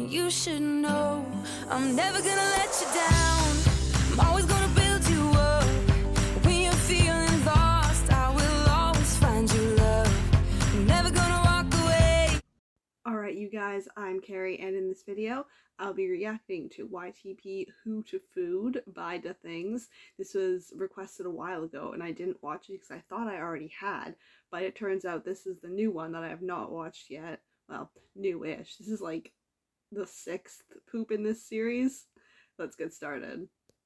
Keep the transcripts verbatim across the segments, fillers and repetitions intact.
You should know I'm never gonna let you down. I'm always gonna build you up. When you're feeling lost, I will always find you love. I'm never gonna walk away. Alright you guys, I'm Carrie, and in this video I'll be reacting to Y T P Who to Food by Da Things. This was requested a while ago and I didn't watch it because I thought I already had, but it turns out this is the new one that I have not watched yet. Well, new-ish. This is like the sixth poop in this series. Let's get started.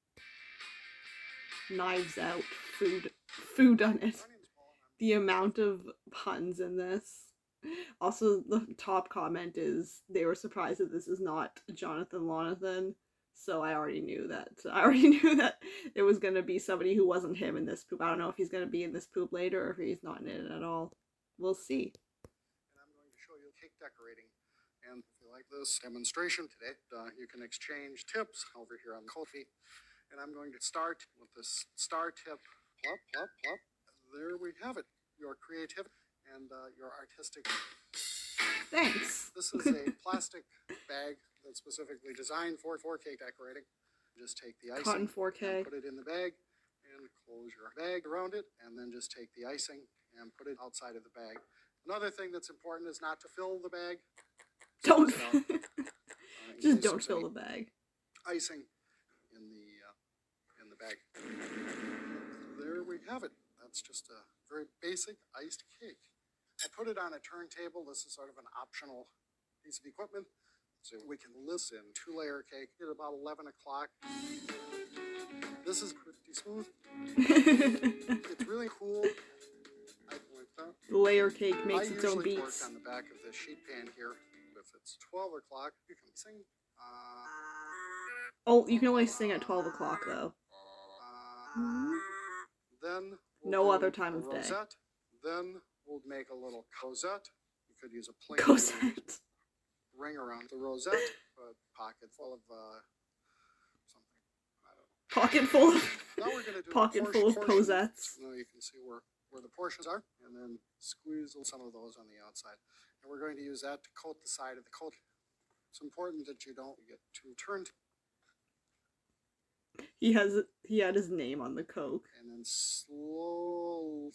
Knives Out. Food. Food on it. The amount of puns in this. Also, the top comment is they were surprised that this is not Jonathan Lonathan, so I already knew that. I already knew that it was going to be somebody who wasn't him in this poop. I don't know if he's going to be in this poop later or if he's not in it at all. We'll see. And I'm going to show you cake decorating. And if you like this demonstration today, uh, you can exchange tips over here on Ko-fi. And I'm going to start with this star tip. Plop, plop, plop. There we have it. Your creativity and uh, your artistic. Thanks. This is a plastic bag that's specifically designed for four K decorating. Just take the icing, Cotton four K. and put it in the bag, and close your bag around it, and then just take the icing and put it outside of the bag. Another thing that's important is not to fill the bag. Don't. So, uh, Just don't fill the bag. Icing in the uh, in the bag. There we have it. That's just a very basic iced cake. I put it on a turntable. This is sort of an optional piece of equipment. So we can listen. Two-layer cake at about eleven o'clock. This is pretty smooth. It's really cool. I like that. The layer cake makes I its own usually beats. work on the back of the sheet pan here. If it's twelve o'clock, you can sing. Uh, Oh, you can only sing at twelve o'clock though. uh, then we'll No do other time a of day. rosette. Then we'll make a little Cosette. You could use a plain Cosette. ring around the rosette, a pocket full of uh, something. I don't know. Pocket full of Now we're going to do pocket a full of portion. Cosettes. Now you can see where, where the portions are, and then squeeze some of those on the outside. And we're going to use that to coat the side of the coat. It's important that you don't get too turned. He has he had his name on the Coke. And then slow.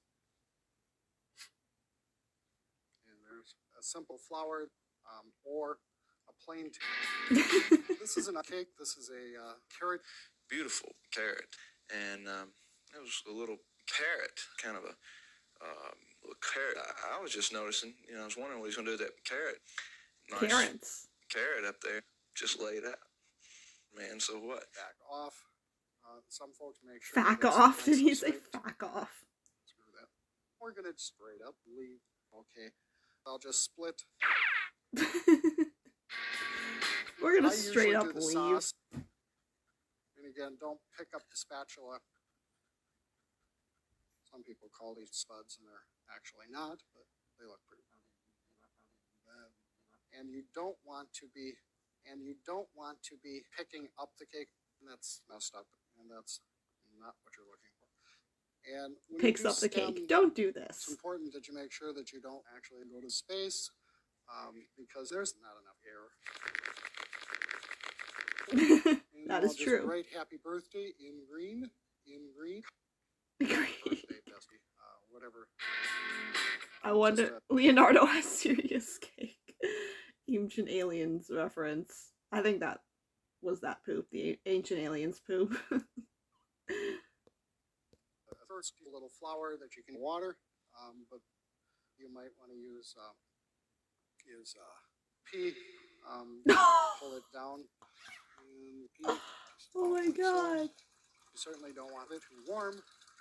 And there's a simple flour um, or a plain. This isn't a cake. This is a uh, carrot. Beautiful carrot, and um, it was a little carrot, kind of a um, little carrot. I, I was just noticing, you know, I was wondering what he's going to do with that carrot. Nice Carrots. carrot up there, just laid out. Man, so what? Back off. Uh, some folks make sure. Back that it's off? nice Did he and say straight. back off? Screw that. We're gonna straight up leave. Okay. I'll just split. We're gonna I straight usually up do the leave. sauce. And again, don't pick up the spatula. Some people call these spuds, and they're actually not, but they look pretty. And you don't want to be, and you don't want to be picking up the cake. And that's messed up, and that's not what you're looking for. And when you Picks do up the stem, cake. Don't do It's this. important that you make sure that you don't actually go to space, um, because there's not enough air. And That I'll is just true. Write happy birthday in green, in green. Great. Birthday, Dusty, uh, whatever. I wonder. Leonardo has serious cake. Ancient Aliens reference. I think that was that poop. The Ancient Aliens poop. First, a little flour that you can water, um, but you might want to use um, is uh, pea. Um, pull it down. And pea, just Oh my like so. god. You certainly don't want it too warm.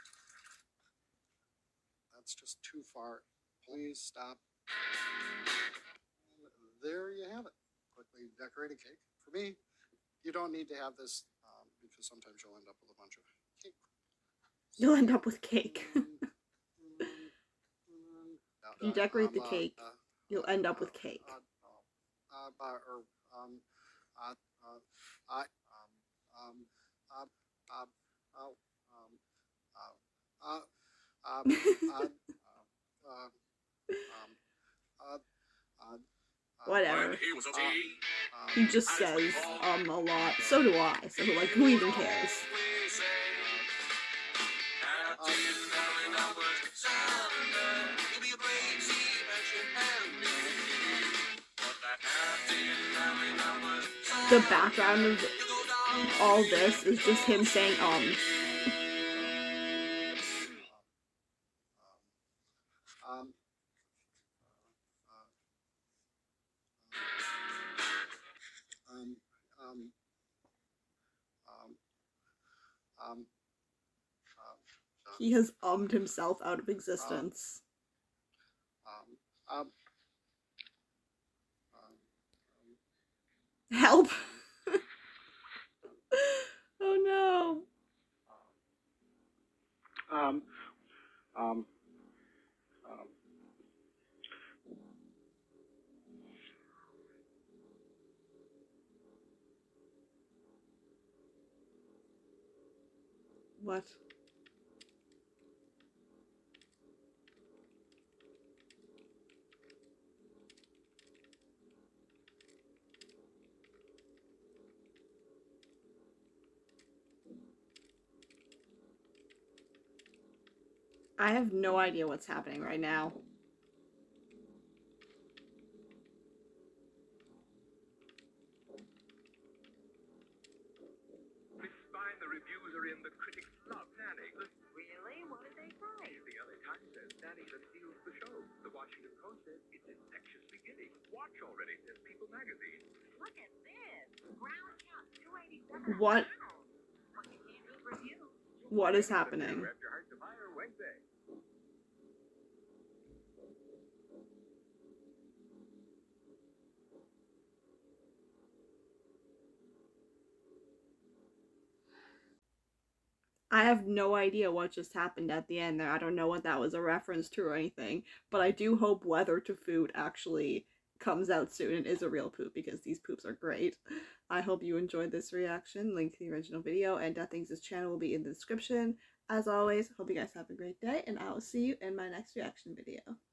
That's just too far. Please stop. And there you have it. Quickly decorated cake. For me, you don't need to have this um, because sometimes you'll end up with a bunch of cake. You'll end up with cake. If you decorate the cake, you'll end up with cake. Uh, uh, uh, or, um, uh, uh, I, um, um, uh, uh, uh, um, uh, uh, uh, uh, uh, um, uh, uh, Whatever. When he was a teen, He just says um a lot. So do I. So like, who even cares? The background of all this is just him saying um. Um, um, um, um, um, He has ummed himself out of existence. um, um, Help! Oh no. um, um, um, What? I have no idea what's happening right now. Fine, the reviews are in, the critics love Nanny. Really? What did they say? The L A Times says Nanny that steals the show. The Washington Post says it's infectiously giddy. Watch already, says People magazine. Look at this. Ground count two eighty-seven. What? Well, you can't read reviews. What is happening? Wrap your heart to fire Wednesday. I have no idea what just happened at the end there. I don't know what that was a reference to or anything, but I do hope Weather to Food actually comes out soon and is a real poop, because these poops are great. I hope you enjoyed this reaction. Link to the original video and Deaththings' channel will be in the description. As always, hope you guys have a great day, and I will see you in my next reaction video.